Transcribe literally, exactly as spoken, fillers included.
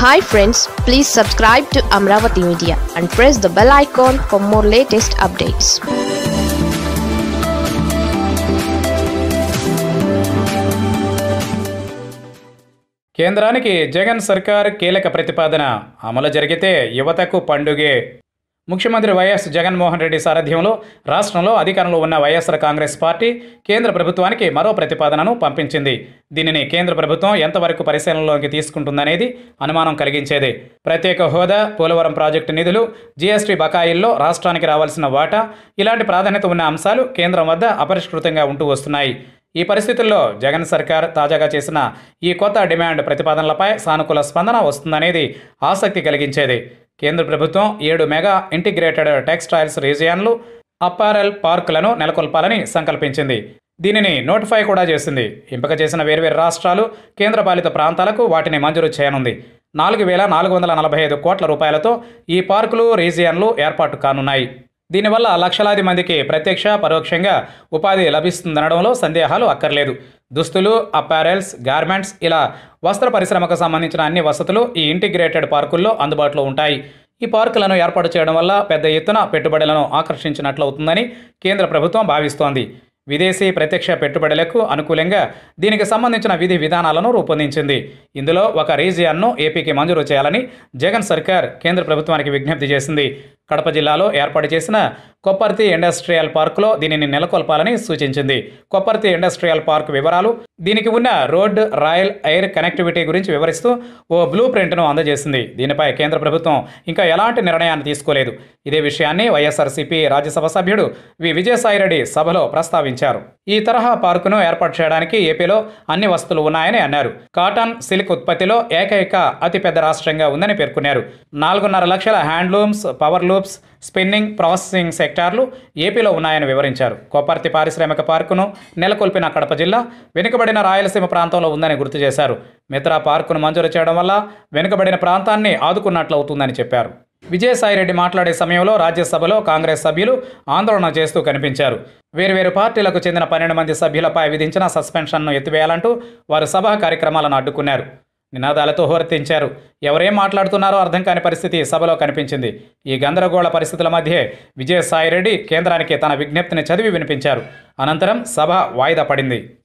Hi friends, please subscribe to Amravati Media and press the bell icon for more latest updates. కేంద్రానికి జగన్ సర్కార్ కీలక ప్రతిపాదన అమలు జరిగితే యువతకు పండుగే. ముఖ్యమంత్రి వైఎస్ జగన్మోహన్ రెడ్డి సారథ్యంలో రాష్ట్రంలో అధికారంలో ఉన్న వైఎస్ఆర్ కాంగ్రెస్ పార్టీ కేంద్ర ప్రభుత్వానికి మరో ప్రతిపాదనను పంపించింది. దీనిని కేంద్ర ప్రభుత్వం ఎంతవరకు పరిశీలనలోకి తీసుకుంటుందనేది అనుమానం కలిగించేదే. ప్రత్యేక హోదా, పోలవరం ప్రాజెక్టు నిధులు, జీఎస్టీ బకాయిల్లో రాష్ట్రానికి రావాల్సిన వాటా, ఇలాంటి ప్రాధాన్యత ఉన్న అంశాలు కేంద్రం వద్ద అపరిష్కృతంగా ఉంటూ వస్తున్నాయి. ఈ పరిస్థితుల్లో జగన్ సర్కార్ తాజాగా చేసిన ఈ కొత్త డిమాండ్ ప్రతిపాదనలపై సానుకూల స్పందన వస్తుందనేది ఆసక్తి కలిగించేది. కేంద్ర ప్రభుత్వం ఏడు మెగా ఇంటిగ్రేటెడ్ టెక్స్టైల్స్ రీజియన్లు, అప్పారెల్ పార్కులను నెలకొల్పాలని సంకల్పించింది. దీనిని నోటిఫై కూడా చేసింది. ఎంపిక చేసిన వేర్వేరు రాష్ట్రాలు, కేంద్రపాలిత ప్రాంతాలకు వాటిని మంజూరు చేయనుంది. నాలుగు వేల నాలుగు వందల నలభై ఐదు కోట్ల రూపాయలతో ఈ పార్కులు, రీజియన్లు ఏర్పాటు కానున్నాయి. దీనివల్ల లక్షలాది మందికి ప్రత్యక్ష, పరోక్షంగా ఉపాధి లభిస్తుందనడంలో సందేహాలు అక్కర్లేదు. దుస్తులు, అప్పారెల్స్, గార్మెంట్స్, ఇలా వస్త్ర పరిశ్రమకు సంబంధించిన అన్ని వసతులు ఈ ఇంటిగ్రేటెడ్ పార్కుల్లో అందుబాటులో ఉంటాయి. ఈ పార్కులను ఏర్పాటు చేయడం వల్ల పెద్ద ఎత్తున పెట్టుబడులను ఆకర్షించినట్లవుతుందని కేంద్ర ప్రభుత్వం భావిస్తోంది. విదేశీ ప్రత్యక్ష పెట్టుబడులకు అనుకూలంగా దీనికి సంబంధించిన విధి విధానాలను రూపొందించింది. ఇందులో ఒక రీజియన్ను ఏపీకి మంజూరు చేయాలని జగన్ సర్కార్ కేంద్ర ప్రభుత్వానికి విజ్ఞప్తి చేసింది. కడప జిల్లాలో ఏర్పాటు చేసిన కొప్పర్తి ఇండస్ట్రియల్ పార్కులో దీనిని నెలకొల్పాలని సూచించింది. కొప్పర్తి ఇండస్ట్రియల్ పార్క్ వివరాలు, దీనికి ఉన్న రోడ్, రైల్, ఎయిర్ కనెక్టివిటీ గురించి వివరిస్తూ ఓ బ్లూ ప్రింట్ను అందజేసింది. దీనిపై కేంద్ర ప్రభుత్వం ఇంకా ఎలాంటి నిర్ణయాన్ని తీసుకోలేదు. ఇదే విషయాన్ని వైఎస్ఆర్సీపీ రాజ్యసభ సభ్యుడు వి విజయసాయిరెడ్డి సభలో ప్రస్తావించారు. ఈ తరహా పార్కును ఏర్పాటు చేయడానికి ఏపీలో అన్ని వసతులు ఉన్నాయని అన్నారు. కాటన్, సిల్క్ ఉత్పత్తిలో ఏకైక అతిపెద్ద రాష్ట్రంగా ఉందని పేర్కొన్నారు. నాలుగున్నర లక్షల handlooms, power looms, spinning, processing సెక్టార్లు ఏపీలో ఉన్నాయని వివరించారు. కొప్పర్తి పారిశ్రామిక పార్కును నెలకొల్పిన కడప జిల్లా వెనుకబడిన రాయలసీమ ప్రాంతంలో ఉందని గుర్తు చేశారు. మిత్రా పార్కును మంజూరు చేయడం వల్ల వెనుకబడిన ప్రాంతాన్ని ఆదుకున్నట్లవుతుందని చెప్పారు. విజయసాయిరెడ్డి మాట్లాడే సమయంలో రాజ్యసభలో కాంగ్రెస్ సభ్యులు ఆందోళన చేస్తూ కనిపించారు. వేర్వేరు పార్టీలకు చెందిన పన్నెండు మంది సభ్యులపై విధించిన సస్పెన్షన్ను ఎత్తివేయాలంటూ వారు సభా కార్యక్రమాలను అడ్డుకున్నారు. నినాదాలతో హోరెత్తించారు. ఎవరేం మాట్లాడుతున్నారో అర్థం కాని పరిస్థితి సభలో కనిపించింది. ఈ గందరగోళ పరిస్థితుల మధ్యే విజయసాయిరెడ్డి కేంద్రానికి తన విజ్ఞప్తిని చదివి వినిపించారు. అనంతరం సభ వాయిదా పడింది.